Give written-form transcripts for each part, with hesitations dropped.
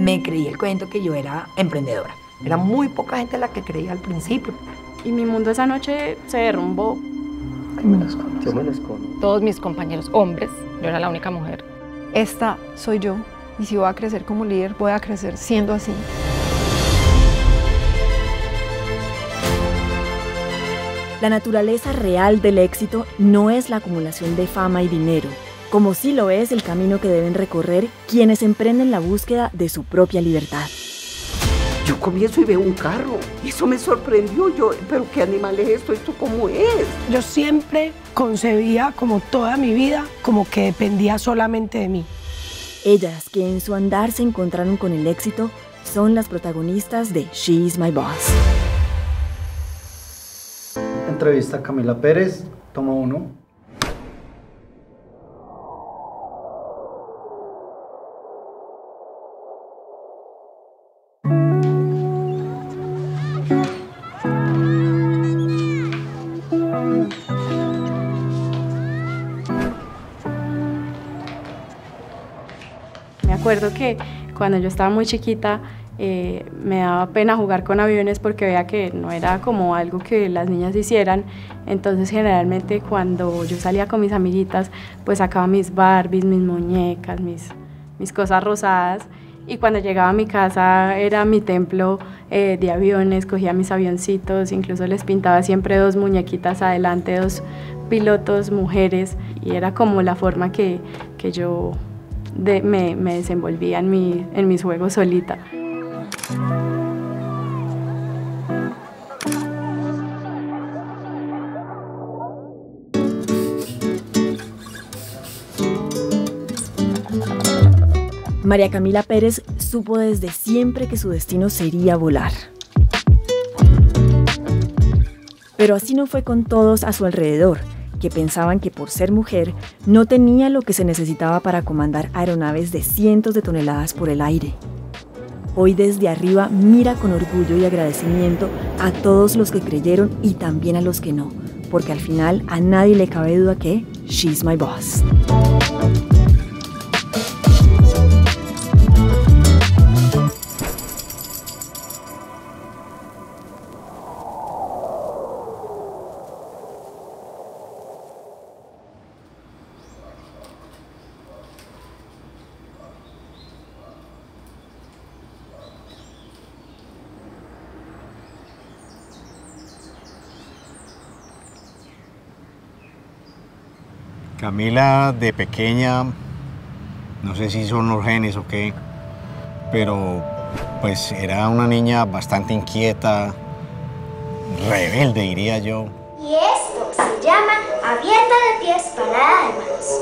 me creí el cuento que yo era emprendedora. Era muy poca gente la que creía al principio. Y mi mundo esa noche se derrumbó. Yo me los conozco. Todos mis compañeros hombres, yo era la única mujer. Esta soy yo, y si voy a crecer como líder, voy a crecer siendo así. La naturaleza real del éxito no es la acumulación de fama y dinero, como sí lo es el camino que deben recorrer quienes emprenden la búsqueda de su propia libertad. Yo comienzo y veo un carro, y eso me sorprendió. ¿Pero qué animal es esto? ¿Esto cómo es? Yo siempre concebía, como toda mi vida, como que dependía solamente de mí. Ellas, que en su andar se encontraron con el éxito, son las protagonistas de She's My Boss. Entrevista a Camila Pérez, toma 1. Me acuerdo que cuando yo estaba muy chiquita me daba pena jugar con aviones porque veía que no era como algo que las niñas hicieran. Entonces generalmente cuando yo salía con mis amiguitas pues sacaba mis Barbies, mis muñecas, mis cosas rosadas, y cuando llegaba a mi casa era mi templo de aviones, cogía mis avioncitos, incluso les pintaba siempre 2 muñequitas adelante, 2 pilotos mujeres, y era como la forma que yo me desenvolvía en mis juegos solita. María Camila Pérez supo desde siempre que su destino sería volar. Pero así no fue con todos a su alrededor, que pensaban que por ser mujer no tenía lo que se necesitaba para comandar aeronaves de cientos de toneladas por el aire. Hoy desde arriba mira con orgullo y agradecimiento a todos los que creyeron y también a los que no, porque al final a nadie le cabe duda que She's My Boss. Camila de pequeña, no sé si son los genes o qué, pero pues era una niña bastante inquieta, rebelde diría yo. Y esto se llama abierta de pies para almas.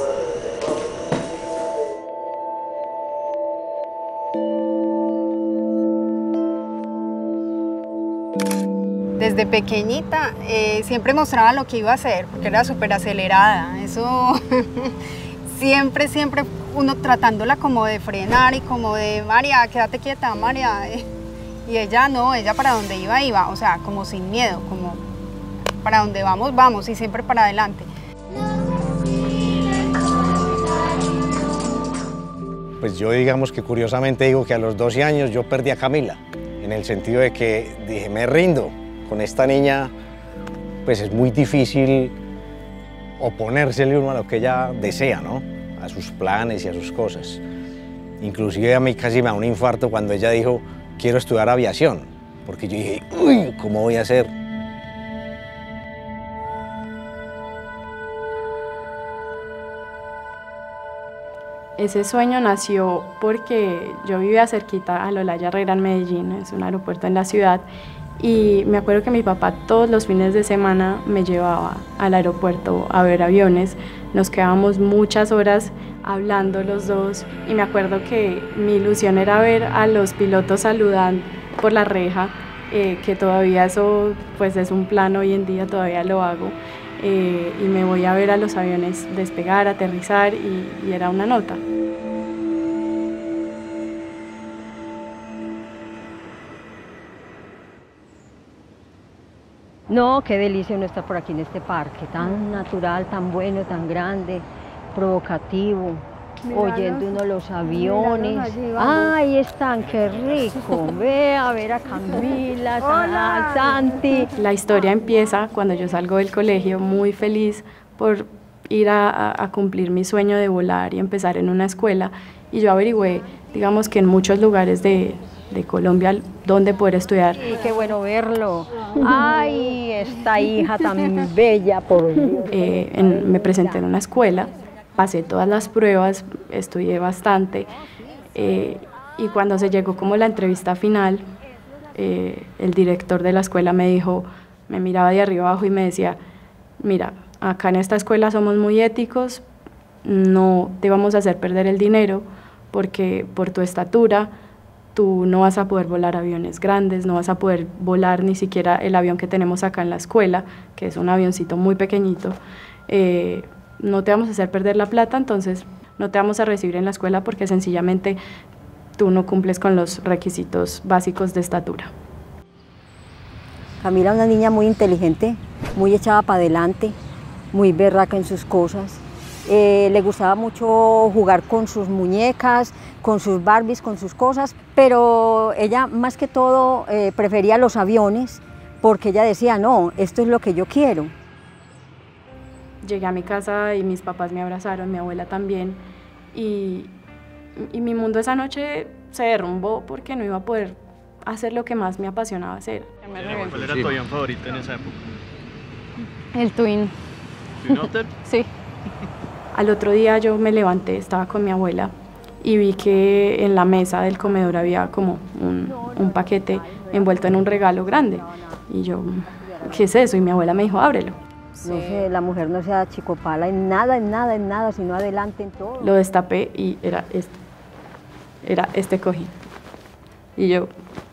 Desde pequeñita siempre mostraba lo que iba a hacer, porque era súper acelerada. Eso siempre uno tratándola como de frenar y como de, María, quédate quieta, María. Y ella no, ella para donde iba, o sea, como sin miedo, como para donde vamos, vamos, y siempre para adelante. Pues yo digamos que curiosamente digo que a los 12 años yo perdí a Camila, en el sentido de que dije, me rindo. Con esta niña, pues es muy difícil oponérsele uno a lo que ella desea, ¿no? A sus planes y a sus cosas. Inclusive a mí casi me da un infarto cuando ella dijo, quiero estudiar aviación, porque yo dije, uy, ¿cómo voy a hacer? Ese sueño nació porque yo vivía cerquita al Olaya Herrera en Medellín, es un aeropuerto en la ciudad, y me acuerdo que mi papá todos los fines de semana me llevaba al aeropuerto a ver aviones. Nos quedábamos muchas horas hablando los dos, y me acuerdo que mi ilusión era ver a los pilotos saludando por la reja, que todavía eso pues es un plan hoy en día, todavía lo hago, y me voy a ver a los aviones despegar, aterrizar, y era una nota. No, qué delicia uno estar por aquí en este parque, tan natural, tan bueno, tan grande, provocativo. oyendo uno los aviones. ¡Ay, están, qué rico! Ve a ver a Camila, a Santi. La historia empieza cuando yo salgo del colegio muy feliz por ir a cumplir mi sueño de volar y empezar en una escuela. Y yo averigüé, digamos que en muchos lugares de Colombia, dónde poder estudiar. Sí, qué bueno verlo. ¡Ay, esta hija tan bella, por Dios! Me presenté en una escuela, pasé todas las pruebas, estudié bastante. Y cuando se llegó como la entrevista final, el director de la escuela me dijo, me miraba de arriba abajo y me decía, mira, acá en esta escuela somos muy éticos, no te vamos a hacer perder el dinero porque por tu estatura tú no vas a poder volar aviones grandes, no vas a poder volar ni siquiera el avión que tenemos acá en la escuela, que es un avioncito muy pequeñito, no te vamos a hacer perder la plata, entonces no te vamos a recibir en la escuela porque sencillamente tú no cumples con los requisitos básicos de estatura. Camila es una niña muy inteligente, muy echada para adelante, muy berraca en sus cosas. Le gustaba mucho jugar con sus muñecas, con sus Barbies, con sus cosas, pero ella más que todo prefería los aviones porque ella decía, no, esto es lo que yo quiero. Llegué a mi casa y mis papás me abrazaron, mi abuela también, y mi mundo esa noche se derrumbó porque no iba a poder hacer lo que más me apasionaba hacer. ¿Cuál era tu avión favorito en esa época? El Twin. ¿Twin Otter? Sí. Al otro día yo me levanté, estaba con mi abuela y vi que en la mesa del comedor había como un paquete envuelto en un regalo grande. Y yo, ¿qué es eso? Y mi abuela me dijo, ábrelo. No sé, la mujer no sea chicopala en nada, sino adelante en todo. Lo destapé y era este cojín. Y yo,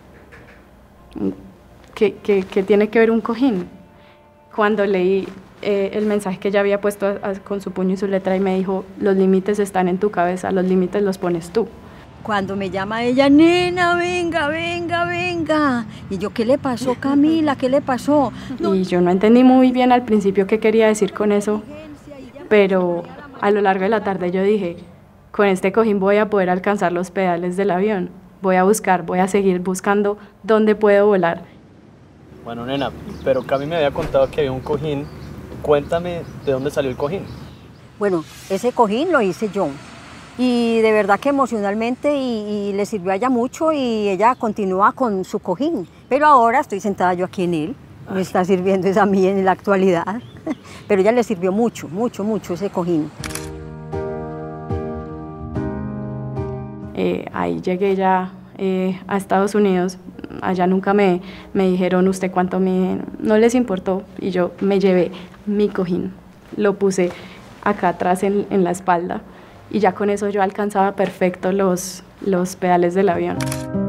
¿qué tiene que ver un cojín? Cuando leí el mensaje que ella había puesto con su puño y su letra y me dijo, los límites están en tu cabeza, los límites los pones tú. Cuando me llama ella, nena, venga, venga, venga. Y yo, ¿qué le pasó, Camila? ¿Qué le pasó? Y yo no entendí muy bien al principio qué quería decir con eso, pero a lo largo de la tarde yo dije, con este cojín voy a poder alcanzar los pedales del avión. Voy a seguir buscando dónde puedo volar. Bueno, nena, pero Cami me había contado que había un cojín. Cuéntame de dónde salió el cojín. Bueno, ese cojín lo hice yo. Y de verdad que emocionalmente y le sirvió a ella mucho y ella continúa con su cojín. Pero ahora estoy sentada yo aquí en él. Me está sirviendo es a mí en la actualidad. Pero ella le sirvió mucho, mucho, mucho ese cojín. Ahí llegué ya a Estados Unidos, allá nunca me dijeron usted cuánto mide, no les importó y yo me llevé mi cojín, lo puse acá atrás en la espalda y ya con eso yo alcanzaba perfecto los pedales del avión.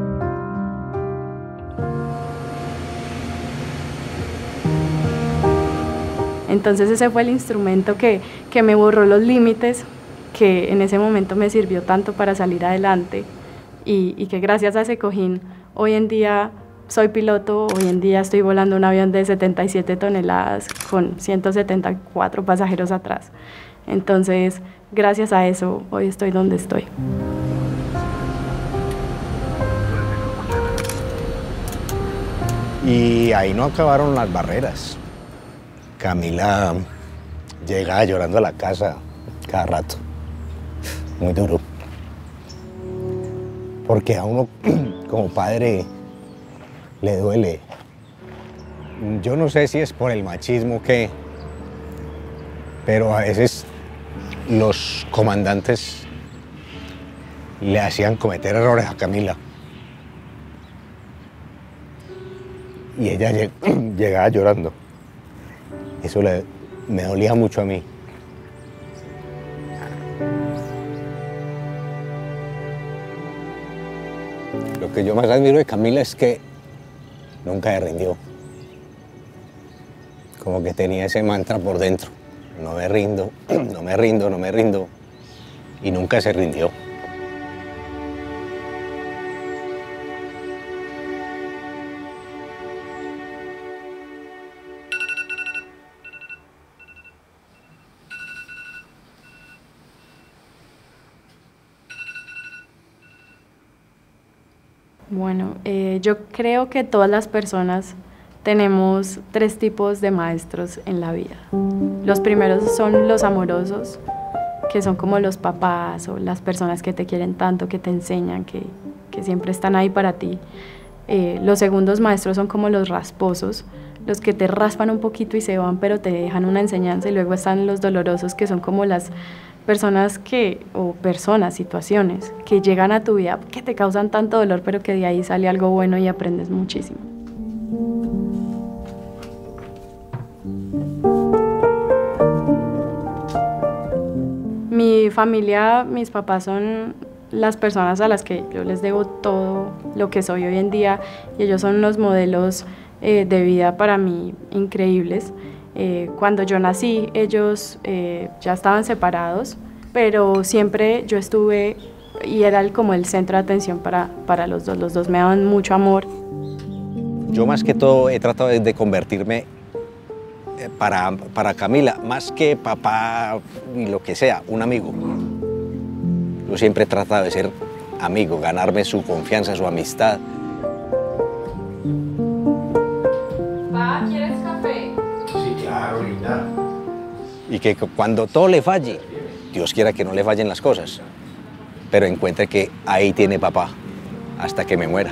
Entonces ese fue el instrumento que me borró los límites, que en ese momento me sirvió tanto para salir adelante y que gracias a ese cojín hoy en día soy piloto, hoy en día estoy volando un avión de 77 toneladas con 174 pasajeros atrás. Entonces, gracias a eso, hoy estoy donde estoy. Y ahí no acabaron las barreras. Camila llegaba llorando a la casa cada rato. Muy duro. Porque a uno como padre le duele. Yo no sé si es por el machismo o qué, pero a veces los comandantes le hacían cometer errores a Camila. Y ella llegaba llorando. Eso me dolía mucho a mí. Lo que yo más admiro de Camila es que nunca se rindió. Como que tenía ese mantra por dentro. No me rindo, no me rindo, no me rindo. Y nunca se rindió. Bueno, yo creo que todas las personas tenemos 3 tipos de maestros en la vida. Los primeros son los amorosos, que son como los papás o las personas que te quieren tanto, que te enseñan, que siempre están ahí para ti. Los segundos maestros son como los rasposos, los que te raspan un poquito y se van, pero te dejan una enseñanza. Y luego están los dolorosos, que son como las personas situaciones que llegan a tu vida, que te causan tanto dolor, pero que de ahí sale algo bueno y aprendes muchísimo. Mi familia, mis papás son las personas a las que yo les debo todo lo que soy hoy en día, y ellos son unos modelos de vida para mí increíbles. Cuando yo nací, ellos ya estaban separados, pero siempre yo estuve y era como el centro de atención para los dos. Los dos me daban mucho amor. Yo más que todo he tratado de convertirme para Camila, más que papá y lo que sea, un amigo. Yo siempre he tratado de ser amigo, ganarme su confianza, su amistad. Pa, ¿quieres café? Sí, claro, linda. Y que cuando todo le falle, Dios quiera que no le fallen las cosas, pero encuentre que ahí tiene papá hasta que me muera.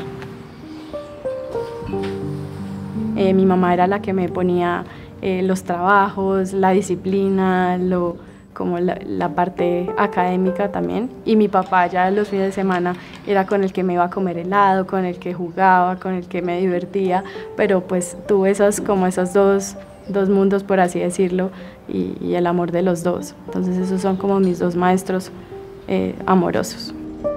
Mi mamá era la que me ponía los trabajos, la disciplina, como la parte académica también. Y mi papá ya los fines de semana era con el que me iba a comer helado, con el que jugaba, con el que me divertía, pero pues tuve esos dos mundos, por así decirlo, y el amor de los dos. Entonces esos son como mis 2 maestros amorosos.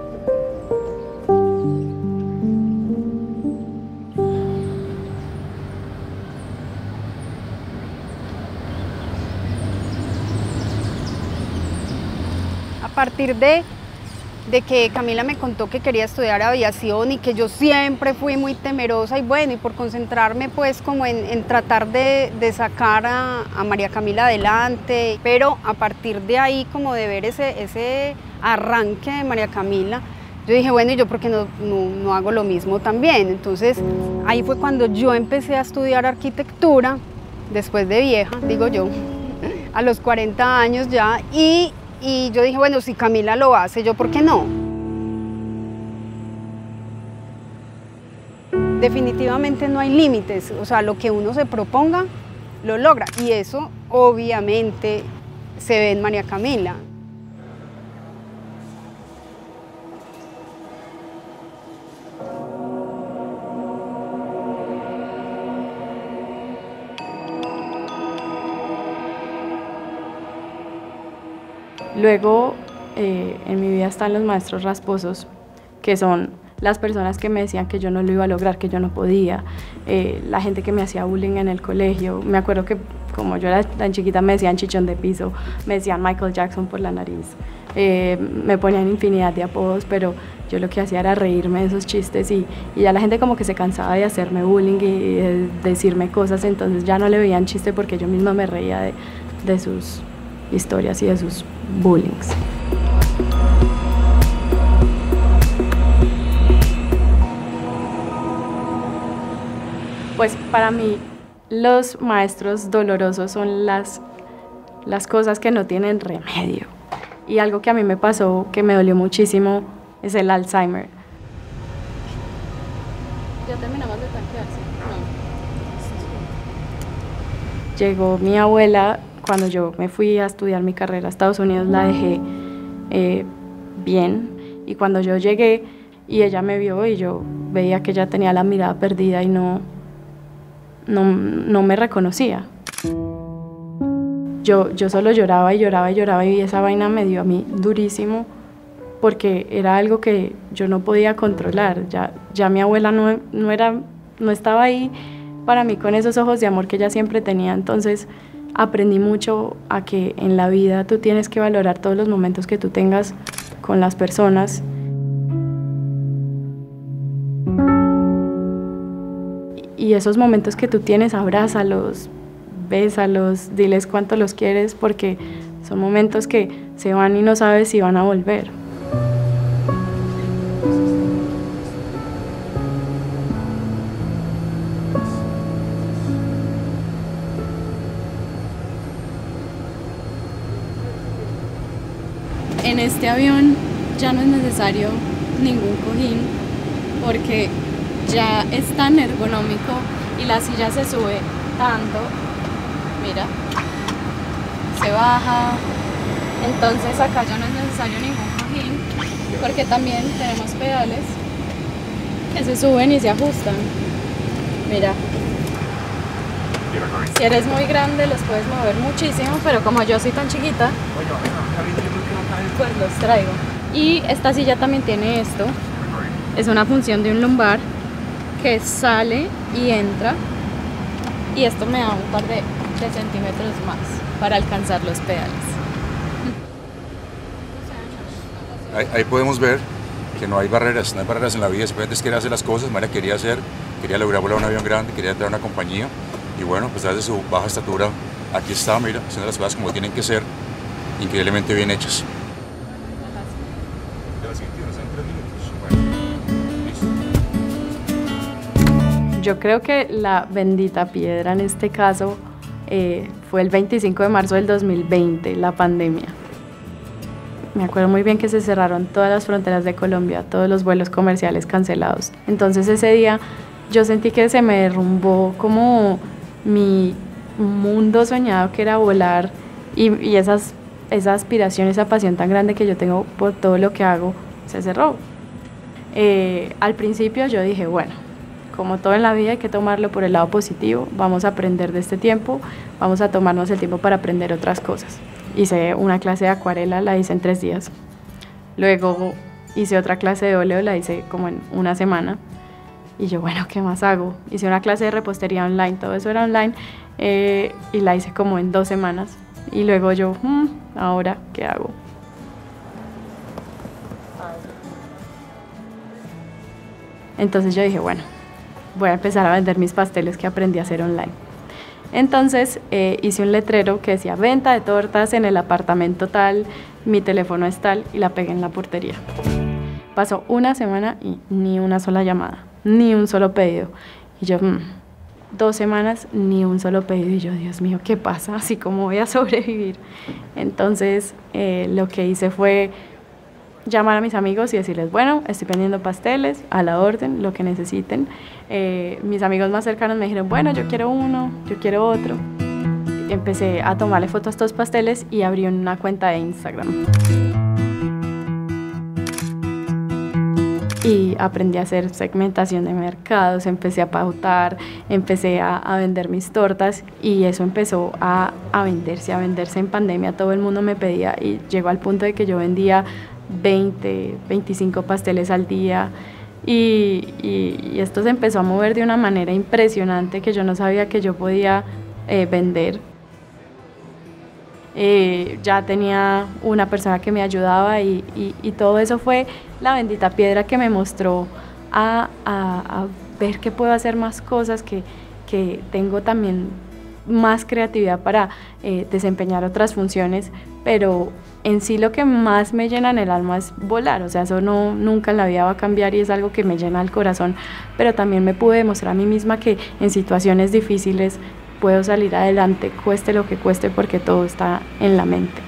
A partir de que Camila me contó que quería estudiar aviación y que yo siempre fui muy temerosa, y bueno, y por concentrarme pues como en tratar de sacar a María Camila adelante, pero a partir de ahí, como de ver ese arranque de María Camila, yo dije, bueno, ¿y yo por qué no hago lo mismo también? Entonces ahí fue cuando yo empecé a estudiar arquitectura, después de vieja, digo yo, a los 40 años ya, y yo dije, bueno, si Camila lo hace, ¿yo por qué no? Definitivamente no hay límites, o sea, lo que uno se proponga, lo logra. Y eso, obviamente, se ve en María Camila. Luego, en mi vida están los maestros rasposos, que son las personas que me decían que yo no lo iba a lograr, que yo no podía, la gente que me hacía bullying en el colegio. Me acuerdo que como yo era tan chiquita me decían chichón de piso, me decían Michael Jackson por la nariz, me ponían infinidad de apodos, pero yo lo que hacía era reírme de esos chistes y ya la gente como que se cansaba de hacerme bullying y de decirme cosas, entonces ya no le veían chiste porque yo misma me reía de sus historias y de sus bullings. Pues para mí los maestros dolorosos son las cosas que no tienen remedio. Y algo que a mí me pasó que me dolió muchísimo es el Alzheimer. ¿Ya terminamos de tanquearse? No. Llegó mi abuela. Cuando yo me fui a estudiar mi carrera a Estados Unidos, la dejé bien, y cuando yo llegué y ella me vio y yo veía que ella tenía la mirada perdida y no me reconocía. Yo solo lloraba y lloraba y lloraba, y esa vaina me dio a mí durísimo porque era algo que yo no podía controlar. Ya mi abuela no estaba ahí para mí con esos ojos de amor que ella siempre tenía. Entonces aprendí mucho a que en la vida tú tienes que valorar todos los momentos que tú tengas con las personas. Y esos momentos que tú tienes, abrázalos, bésalos, diles cuánto los quieres, porque son momentos que se van y no sabes si van a volver. este avión ya no es necesario ningún cojín porque ya es tan ergonómico y la silla se sube tanto, mira, se baja, entonces acá ya no es necesario ningún cojín porque también tenemos pedales que se suben y se ajustan, mira. Si eres muy grande los puedes mover muchísimo, pero como yo soy tan chiquita, pues los traigo. Y esta silla también tiene esto, es una función de un lumbar que sale y entra, y esto me da un par de centímetros más para alcanzar los pedales. Ahí podemos ver que no hay barreras en la vida. Simplemente quiere hacer las cosas. María quería lograr volar un avión grande, quería entrar a una compañía, y bueno, a pesar de su baja estatura, aquí está, mira, haciendo las cosas como tienen que ser, increíblemente bien hechas. Yo creo que la bendita piedra en este caso fue el 25 de marzo del 2020, la pandemia. Me acuerdo muy bien que se cerraron todas las fronteras de Colombia, todos los vuelos comerciales cancelados. Entonces ese día yo sentí que se me derrumbó como mi mundo soñado que era volar y esa aspiración, esa pasión tan grande que yo tengo por todo lo que hago, se cerró. Al principio yo dije, bueno, como todo en la vida hay que tomarlo por el lado positivo, vamos a aprender de este tiempo, vamos a tomarnos el tiempo para aprender otras cosas. Hice una clase de acuarela, la hice en 3 días. Luego hice otra clase de óleo, la hice como en una semana. Y yo, bueno, ¿qué más hago? Hice una clase de repostería online, todo eso era online, y la hice como en 2 semanas. Y luego yo, ¿ahora qué hago? Entonces yo dije, bueno, voy a empezar a vender mis pasteles que aprendí a hacer online. Entonces hice un letrero que decía venta de tortas en el apartamento tal, mi teléfono es tal, y la pegué en la portería. Pasó una semana y ni una sola llamada, ni un solo pedido. Y yo, 2 semanas, ni un solo pedido. Y yo, Dios mío, ¿qué pasa? Así como voy a sobrevivir. Entonces lo que hice fue llamar a mis amigos y decirles, bueno, estoy vendiendo pasteles, a la orden, lo que necesiten. Mis amigos más cercanos me dijeron, bueno, yo quiero uno, yo quiero otro. Empecé a tomarle fotos a estos pasteles y abrí una cuenta de Instagram. Y aprendí a hacer segmentación de mercados, empecé a pautar, empecé a vender mis tortas y eso empezó a venderse en pandemia. Todo el mundo me pedía y llegó al punto de que yo vendía 20, 25 pasteles al día y esto se empezó a mover de una manera impresionante que yo no sabía que yo podía vender. Ya tenía una persona que me ayudaba y todo eso fue la bendita piedra que me mostró a ver que puedo hacer más cosas, que tengo también más creatividad para desempeñar otras funciones, pero en sí lo que más me llena en el alma es volar, o sea, eso nunca en la vida va a cambiar y es algo que me llena el corazón, pero también me pude demostrar a mí misma que en situaciones difíciles puedo salir adelante, cueste lo que cueste, porque todo está en la mente.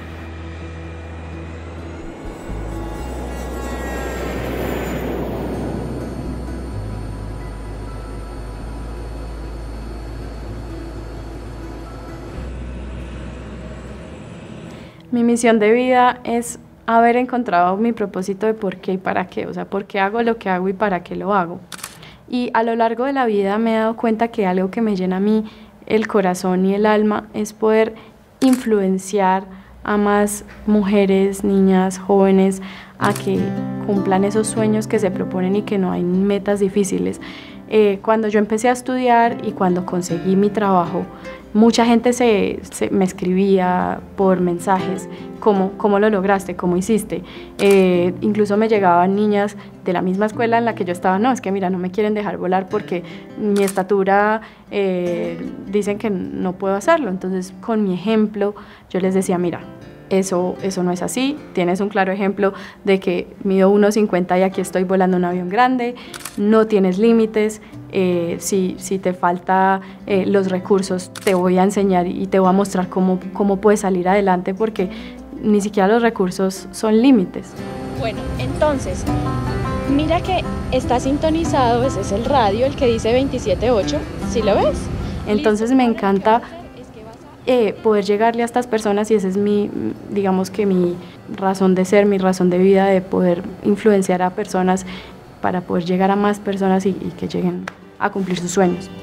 Mi misión de vida es haber encontrado mi propósito de por qué y para qué, o sea, por qué hago lo que hago y para qué lo hago. Y a lo largo de la vida me he dado cuenta que algo que me llena a mí el corazón y el alma es poder influenciar a más mujeres, niñas, jóvenes, a que cumplan esos sueños que se proponen y que no hay metas difíciles. Cuando yo empecé a estudiar y cuando conseguí mi trabajo, mucha gente me escribía por mensajes, ¿cómo lo lograste? ¿Cómo hiciste? Incluso me llegaban niñas de la misma escuela en la que yo estaba, no, es que mira, no me quieren dejar volar porque mi estatura dicen que no puedo hacerlo. Entonces, con mi ejemplo, yo les decía, mira, eso no es así, tienes un claro ejemplo de que mido 1,50 y aquí estoy volando un avión grande, no tienes límites, si te falta los recursos te voy a enseñar y te voy a mostrar cómo puedes salir adelante, porque ni siquiera los recursos son límites. Bueno, entonces, mira que está sintonizado, ese es el radio, el que dice 27.8, ¿sí lo ves? Entonces me encanta poder llegarle a estas personas y esa es digamos que mi razón de ser, mi razón de vida, de poder influenciar a personas para poder llegar a más personas y que lleguen a cumplir sus sueños.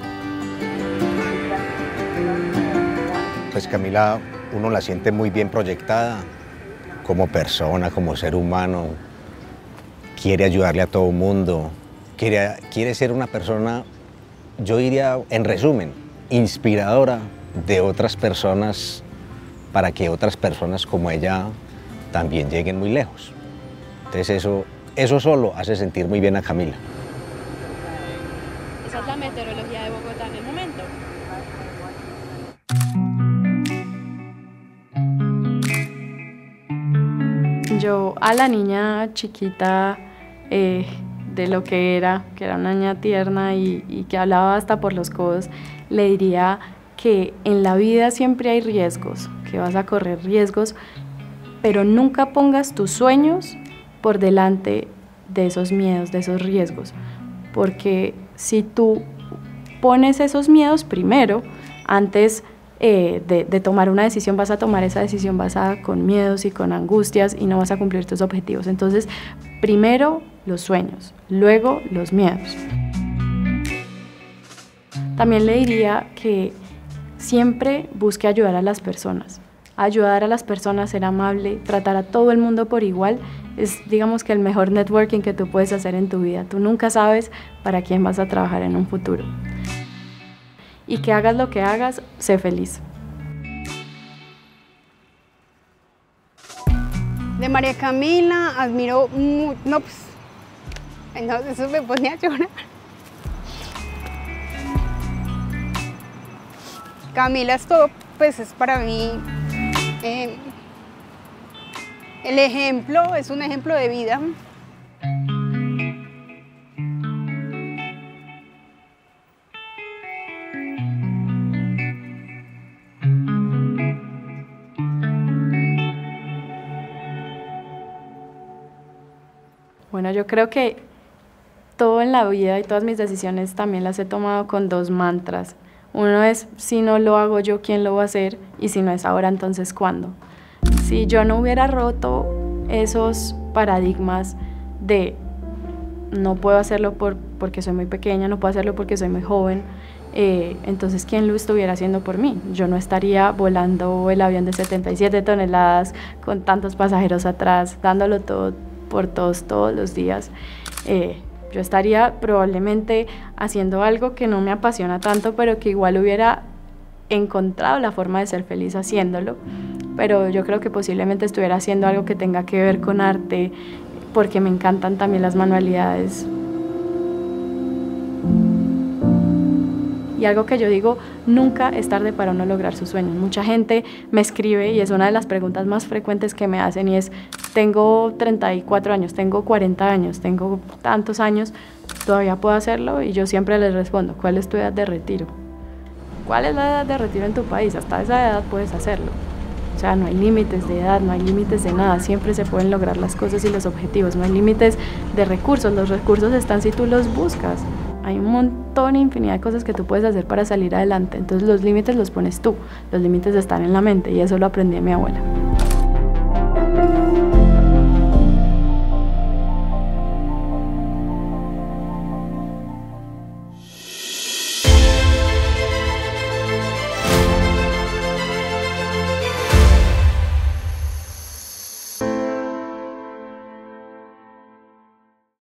Pues Camila, uno la siente muy bien proyectada como persona, como ser humano, quiere ayudarle a todo el mundo, quiere ser una persona, yo diría, en resumen, inspiradora de otras personas para que otras personas como ella también lleguen muy lejos. Entonces eso solo hace sentir muy bien a Camila. Esa es la meteorología de Bogotá en el momento. Yo a la niña chiquita de lo que era una niña tierna y que hablaba hasta por los codos, le diría que en la vida siempre hay riesgos, que vas a correr riesgos, pero nunca pongas tus sueños por delante de esos miedos, de esos riesgos, porque si tú pones esos miedos primero, antes de tomar una decisión, vas a tomar esa decisión basada con miedos y con angustias y no vas a cumplir tus objetivos. Entonces, primero los sueños, luego los miedos. También le diría que siempre busque ayudar a las personas. Ayudar a las personas, ser amable, tratar a todo el mundo por igual, es, digamos, que el mejor networking que tú puedes hacer en tu vida. Tú nunca sabes para quién vas a trabajar en un futuro. Y que hagas lo que hagas, sé feliz. De María Camila admiro mucho, no, pues, no, eso me pone a llorar. Camila es todo, pues es para mí el ejemplo, es un ejemplo de vida. Bueno, yo creo que todo en la vida y todas mis decisiones también las he tomado con dos mantras. Uno es, si no lo hago yo, ¿quién lo va a hacer? Y si no es ahora, entonces, ¿cuándo? Si yo no hubiera roto esos paradigmas de no puedo hacerlo porque soy muy pequeña, no puedo hacerlo porque soy muy joven, entonces, ¿quién lo estuviera haciendo por mí? Yo no estaría volando el avión de 77 toneladas con tantos pasajeros atrás, dándolo todo por todos los días. Yo estaría probablemente haciendo algo que no me apasiona tanto, pero que igual hubiera encontrado la forma de ser feliz haciéndolo, pero yo creo que posiblemente estuviera haciendo algo que tenga que ver con arte, porque me encantan también las manualidades. Y algo que yo digo, nunca es tarde para uno lograr sus sueños. Mucha gente me escribe y es una de las preguntas más frecuentes que me hacen y es, tengo 34 años, tengo 40 años, tengo tantos años, ¿todavía puedo hacerlo? Y yo siempre les respondo, ¿cuál es tu edad de retiro? ¿Cuál es la edad de retiro en tu país? Hasta esa edad puedes hacerlo. O sea, no hay límites de edad, no hay límites de nada, siempre se pueden lograr las cosas y los objetivos, no hay límites de recursos, los recursos están si tú los buscas. Hay un montón, infinidad de cosas que tú puedes hacer para salir adelante, entonces los límites los pones tú, los límites están en la mente y eso lo aprendí de mi abuela.